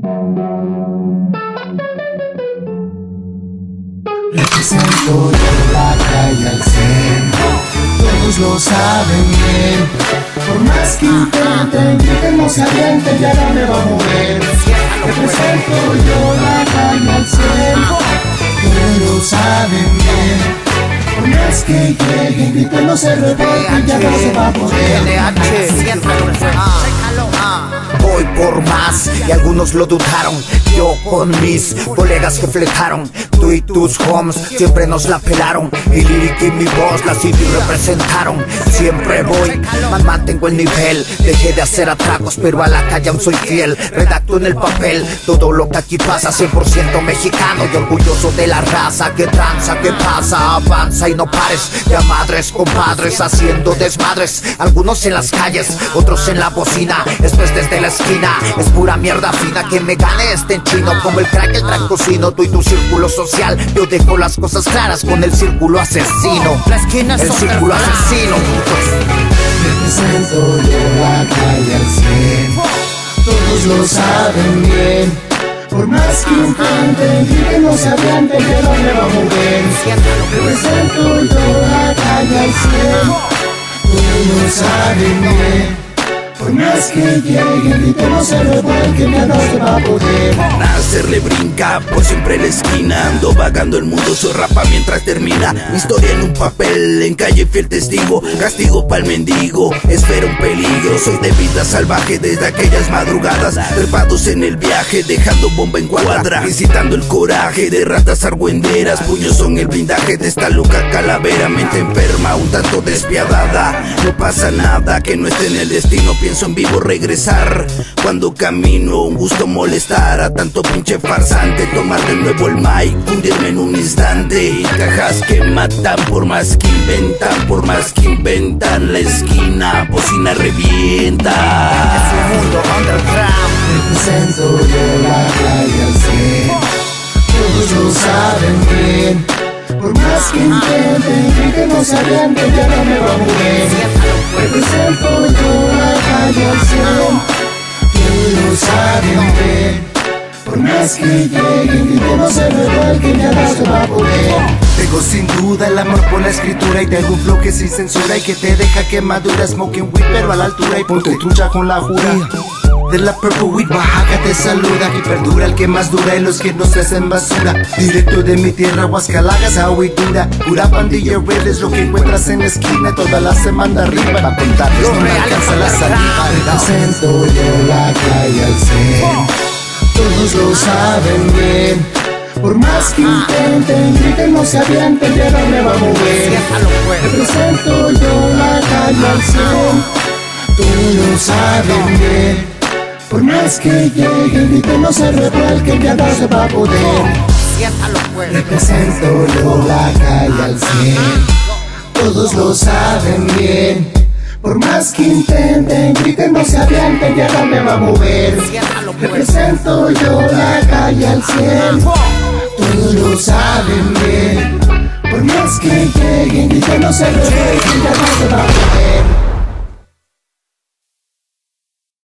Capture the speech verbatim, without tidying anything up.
Represento yo la calle al centro, todos lo saben bien. Por más que intenten, griten, no se avienten, ya no me va a mover. Represento yo la calle al centro, todos lo saben bien. Por más que lleguen, griten, no se revuelven, ya no se va a poder. Voy por más y algunos lo dudaron. Yo con mis colegas que fletaron, tú y tus homes siempre nos la pelaron. Mi lírica y mi voz la C D representaron. Siempre voy, man, mantengo el nivel. Dejé de hacer atracos, pero a la calle aún soy fiel. Redacto en el papel todo lo que aquí pasa, cien por ciento mexicano y orgulloso de la raza. Que tranza, que pasa, avanza y no pares. Ya madres, compadres, haciendo desmadres. Algunos en las calles, otros en la bocina. Después desde la esquina, es pura mierda fina. Que me gane este en chino, como el crack, el track cocino. Tú y tu círculo social, yo dejo las cosas claras con el círculo asesino. La esquina es el círculo asesino. Represento yo la calle al cien, todos lo saben bien. Por más que intenten, griten, no se avienten, que no me va a mover. Represento yo la calle al cien, todos lo saben bien. Por más que lleguen, griten, no se revuelquen, ya no se va a poder. Nacer le brinca por siempre en la esquina. Ando vagando el mundo, soy rapa mientras termina. Mi historia en un papel, en calle fiel testigo. Castigo pa'l mendigo, espera un peligro. Soy de vida salvaje desde aquellas madrugadas. Trepados en el viaje, dejando bomba en cuadra. Visitando el coraje de ratas argüenderas. Puños son el blindaje de esta loca calavera. Mente enferma, un tanto despiadada. No pasa nada que no esté en el destino. Pienso en vivo regresar. Cuando camino, un gusto molestar a tanto pinche farsante. Tomar de nuevo el mic, hundirme en un instante. Cajas que matan, por más que inventan, por más que inventan. La esquina, bocina revienta. Es un mundo underground. Represento yo la calle al cien, todos lo saben bien. Por más que intenten, griten, no se avienten, ya no me va a mover. Represento yo la calle al cien, todos lo saben bien. Por más que lleguen, griten, no se revuelquen, ya no se va a poder. Tengo sin duda el amor por la escritura y tengo un flow que sin censura y que te deja quemadura. Smoking weed pero a la altura y ponte trucha con la jura. De la Purple Weed, Oaxaca te saluda. Y perdura el que más dura y los que no se hacen basura. Directo de mi tierra, Huascalagas, agua y dura. Pura pandilla red es lo que encuentras en la esquina. Toda la semana arriba para contarles, no me alcanza la saliva. Represento yo la calle al cien, todos lo saben bien. Por más que intenten, griten, no se avienten, ya no me va a mover. Represento yo la calle al cien, todos lo saben bien. Por más que lleguen, griten, no se revuelquen, ya no se va a poder. Represento yo la calle al cien, todos lo saben bien. Por más que intenten, griten, no se avienten, ya no me va a mover. Represento yo la calle al cien, todos lo saben bien. Por más que lleguen, griten, no se revuelquen, ya no se va a poder.